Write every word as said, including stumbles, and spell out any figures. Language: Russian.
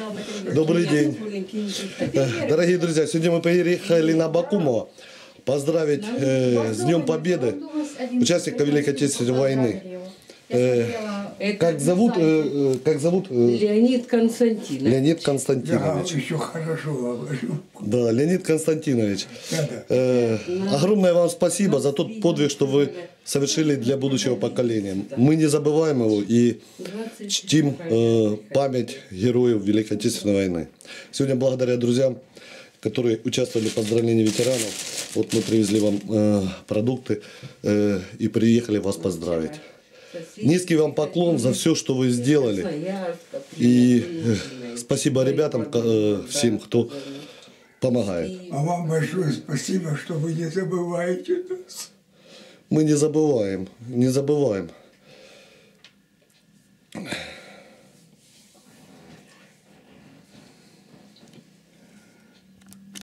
Добрый день. Дорогие друзья, сегодня мы приехали на Бакумова поздравить э, с Днем Победы участника Великой Отечественной войны. Э, как зовут? Э, как зовут? Леонид Константинович. Леонид Константинович. Да, еще хорошо говорю. Да, Леонид Константинович. Э, огромное вам спасибо за тот подвиг, что вы совершили для будущего поколения. Мы не забываем его и чтим э, память героев Великой Отечественной войны. Сегодня благодаря друзьям, которые участвовали в поздравлении ветеранов, вот мы привезли вам э, продукты э, и приехали вас поздравить. Низкий вам поклон за все, что вы сделали. И э, спасибо ребятам, э, всем, кто помогает. А вам большое спасибо, что вы не забываете нас. Мы не забываем, не забываем.